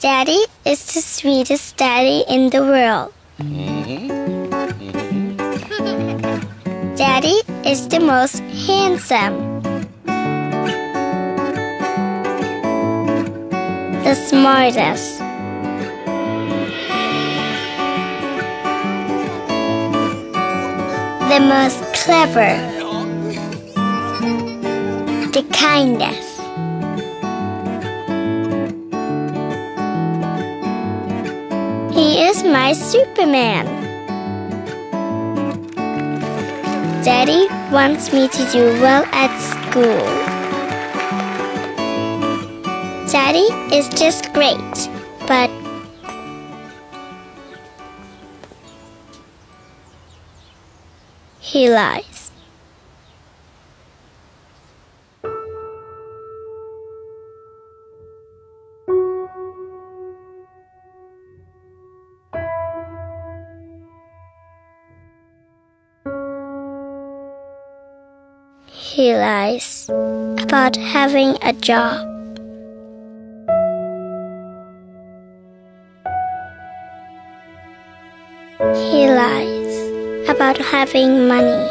Daddy is the sweetest daddy in the world. Daddy is the most handsome, the smartest, the most clever, the kindest. He is my Superman. Daddy wants me to do well at school. Daddy is just great, but he lies. He lies about having a job. He lies about having money.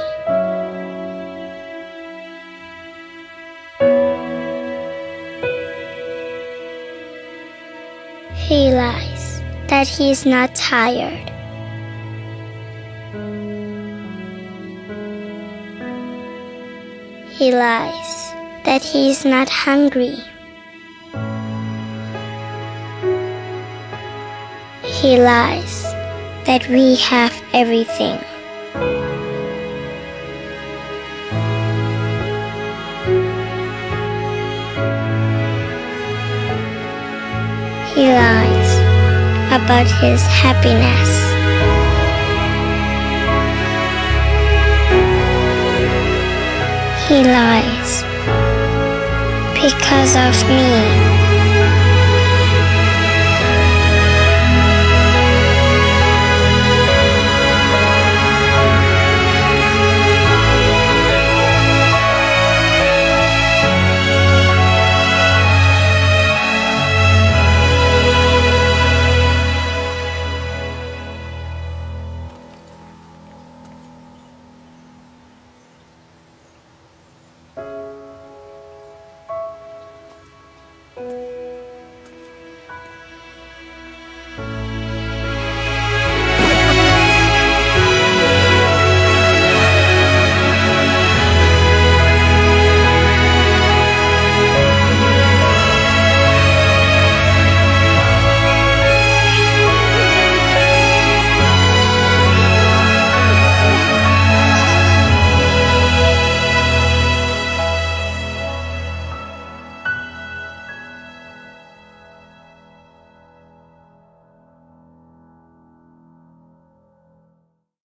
He lies that he's not tired. He lies that he's not hungry. He lies that we have everything. He lies about his happiness. He lies because of me.